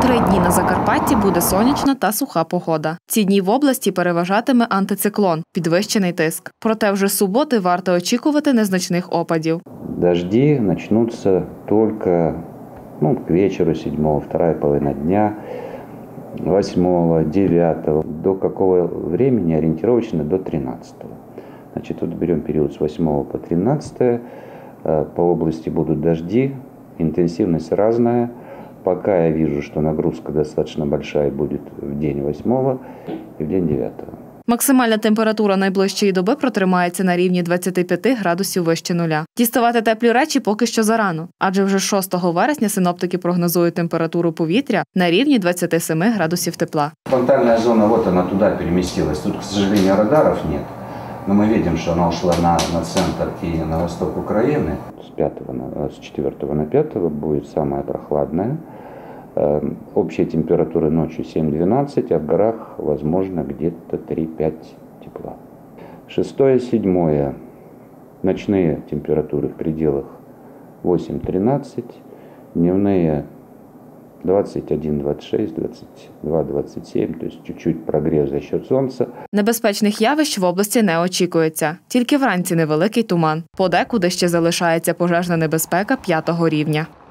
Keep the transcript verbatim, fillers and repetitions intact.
Три дні на Закарпатті буде сонячна та суха погода. Ці дні в області переважатиме антициклон – підвищений тиск. Проте вже з суботи варто очікувати незначних опадів. Дожди начнутся только ну, к вечеру седьмого, вторая половина дня, восьмого, девятого. До какого времени ориентировочно? До тринадцатого. Значит, тут берем период с восьмого по тринадцатое. По области будут дожди, интенсивность разная. Пока я вижу, что нагрузка достаточно большая будет в день восьмого и в день девятого. Максимальна температура найближчої доби протримається на рівні двадцяти п'яти градусів вище нуля. Діставати теплі речі поки що зарано, адже вже шостого вересня синоптики прогнозують температуру повітря на рівні двадцяти семи градусів тепла. Фронтальная зона, вот она туда переместилась. Тут, к сожалению, радаров нет. Но мы видим, что она ушла на, на центр и на восток Украины. С, пятого на, с четвёртого на пятое будет самая прохладная. Общая температура ночью семь-двенадцать, а в горах возможно где-то три-пять тепла. Шестое-седьмое. Ночные температуры в пределах восемь-тринадцать, дневные двадцать один, двадцать шесть, двадцать два, двадцать семь, то есть чуть-чуть прогрев за счет сонця. Небезпечних явищ в області не очікується. Тільки вранці невеликий туман. Подекуди ще залишається пожежна небезпека п'ятого рівня.